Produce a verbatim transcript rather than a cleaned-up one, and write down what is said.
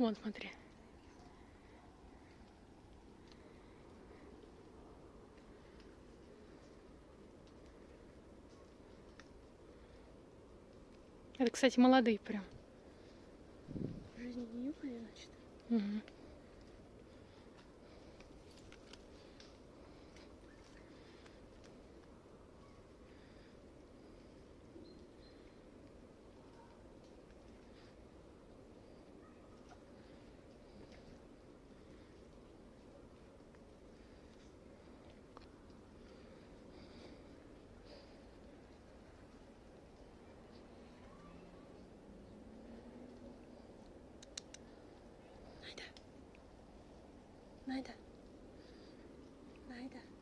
Вон, смотри. Это, кстати, молодые прям. Жизнь не нюхали, значит. Угу. Найда. Найда. Найда.